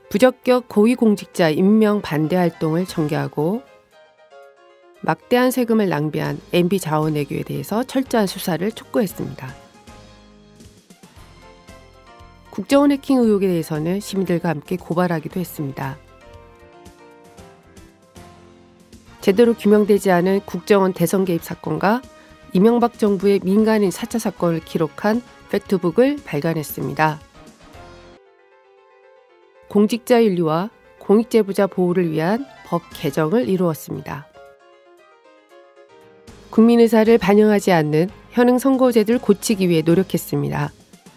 부적격 고위공직자 임명 반대 활동을 전개하고 막대한 세금을 낭비한 MB 자원외교에 대해서 철저한 수사를 촉구했습니다. 국정원 해킹 의혹에 대해서는 시민들과 함께 고발하기도 했습니다. 제대로 규명되지 않은 국정원 대선 개입 사건과 이명박 정부의 민간인 4차 사건을 기록한 팩트북을 발간했습니다. 공직자 윤리와 공익제보자 보호를 위한 법 개정을 이루었습니다. 국민 의사를 반영하지 않는 현행 선거제도를 고치기 위해 노력했습니다.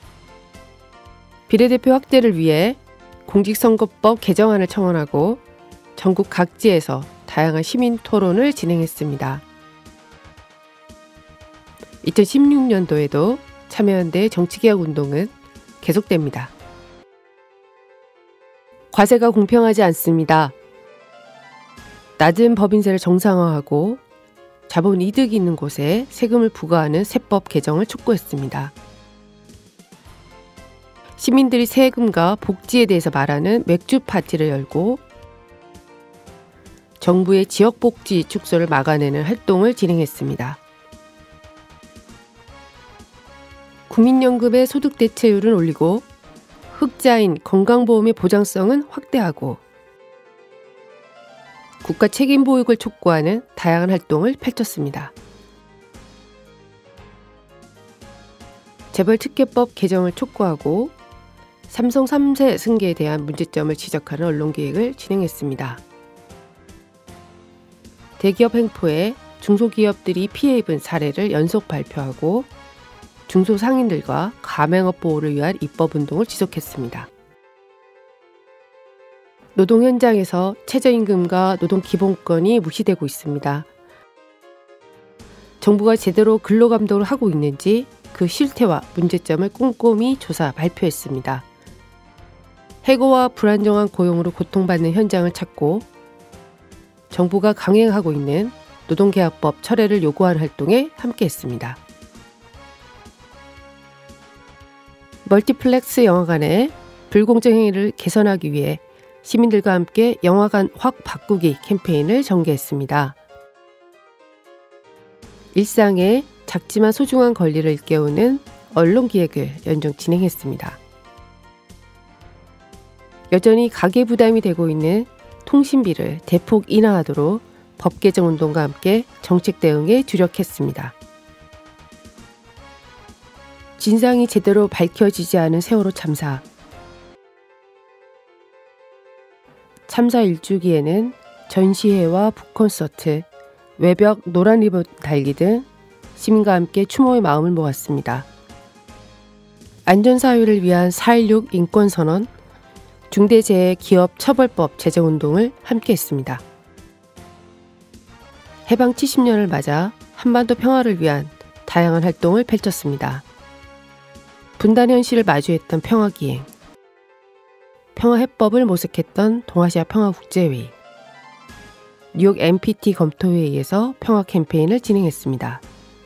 비례대표 확대를 위해 공직선거법 개정안을 청원하고 전국 각지에서 다양한 시민 토론을 진행했습니다. 2016년도에도 참여연대 정치개혁 운동은 계속됩니다. 과세가 공평하지 않습니다. 낮은 법인세를 정상화하고 자본 이득이 있는 곳에 세금을 부과하는 세법 개정을 촉구했습니다. 시민들이 세금과 복지에 대해서 말하는 맥주 파티를 열고 정부의 지역복지 축소를 막아내는 활동을 진행했습니다. 국민연금의 소득 대체율은 올리고 흑자인 건강보험의 보장성은 확대하고 국가 책임 보육을 촉구하는 다양한 활동을 펼쳤습니다. 재벌특혜법 개정을 촉구하고 삼성 3세 승계에 대한 문제점을 지적하는 언론기획을 진행했습니다. 대기업 횡포에 중소기업들이 피해 입은 사례를 연속 발표하고 중소상인들과 가맹업 보호를 위한 입법운동을 지속했습니다. 노동 현장에서 최저임금과 노동기본권이 무시되고 있습니다. 정부가 제대로 근로감독을 하고 있는지 그 실태와 문제점을 꼼꼼히 조사 발표했습니다. 해고와 불안정한 고용으로 고통받는 현장을 찾고 정부가 강행하고 있는 노동계약법 철회를 요구하는 활동에 함께했습니다. 멀티플렉스 영화관의 불공정 행위를 개선하기 위해 시민들과 함께 영화관 확 바꾸기 캠페인을 전개했습니다. 일상의 작지만 소중한 권리를 일깨우는 언론기획을 연중 진행했습니다. 여전히 가계부담이 되고 있는 통신비를 대폭 인하하도록 법 개정 운동과 함께 정책 대응에 주력했습니다. 진상이 제대로 밝혀지지 않은 세월호 참사. 참사 일주기에는 전시회와 북콘서트, 외벽 노란 리본 달기 등 시민과 함께 추모의 마음을 모았습니다. 안전사회를 위한 4.16 인권선언, 중대재해기업처벌법 제정운동을 함께했습니다. 해방 70년을 맞아 한반도 평화를 위한 다양한 활동을 펼쳤습니다. 분단 현실을 마주했던 평화기행, 평화해법을 모색했던 동아시아 평화국제회의, 뉴욕 NPT 검토회의에서 평화 캠페인을 진행했습니다.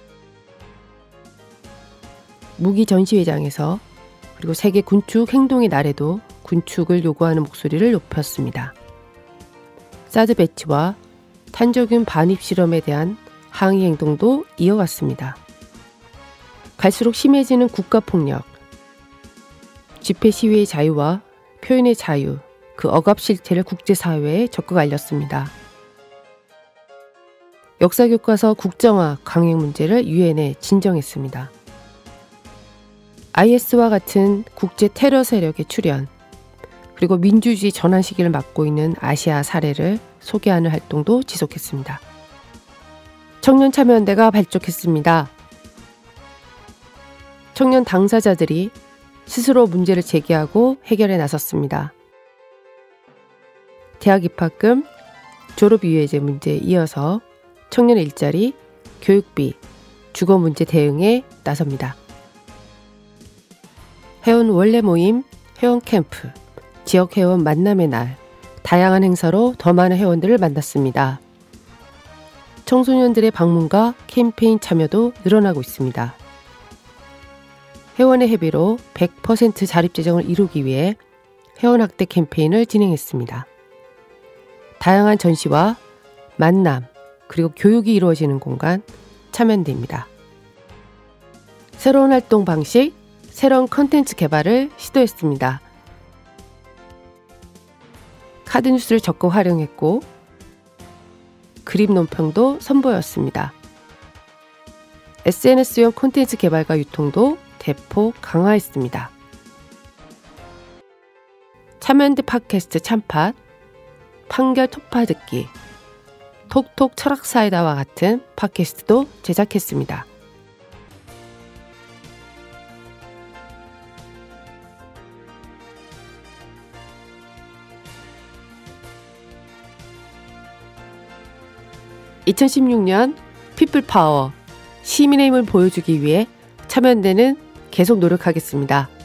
무기 전시회장에서 그리고 세계 군축 행동의 날에도 군축을 요구하는 목소리를 높였습니다. 사드 배치와 탄저균 반입 실험에 대한 항의 행동도 이어갔습니다. 갈수록 심해지는 국가폭력, 집회 시위의 자유와 표현의 자유, 그 억압 실태를 국제사회에 적극 알렸습니다. 역사교과서 국정화 강행 문제를 유엔에 진정했습니다. IS와 같은 국제 테러 세력의 출현, 그리고 민주주의 전환 시기를 맞고 있는 아시아 사례를 소개하는 활동도 지속했습니다. 청년참여연대가 발족했습니다. 청년 당사자들이 스스로 문제를 제기하고 해결에 나섰습니다. 대학 입학금, 졸업유예제 문제에 이어서 청년 일자리, 교육비, 주거 문제 대응에 나섭니다. 회원 원래 모임, 회원 캠프, 지역 회원 만남의 날, 다양한 행사로 더 많은 회원들을 만났습니다. 청소년들의 방문과 캠페인 참여도 늘어나고 있습니다. 회원의 회비로 100% 자립재정을 이루기 위해 회원학대 캠페인을 진행했습니다. 다양한 전시와 만남, 그리고 교육이 이루어지는 공간, 참연대입니다. 새로운 활동 방식, 새로운 컨텐츠 개발을 시도했습니다. 카드뉴스를 적극 활용했고 그림 논평도 선보였습니다. SNS용 콘텐츠 개발과 유통도 대폭 강화했습니다. 참여연대 팟캐스트 참팟, 판결 토파 듣기, 톡톡 철학사이다와 같은 팟캐스트도 제작했습니다. (2016년) 피플파워, 시민의 힘을 보여주기 위해 참여연대는 계속 노력하겠습니다.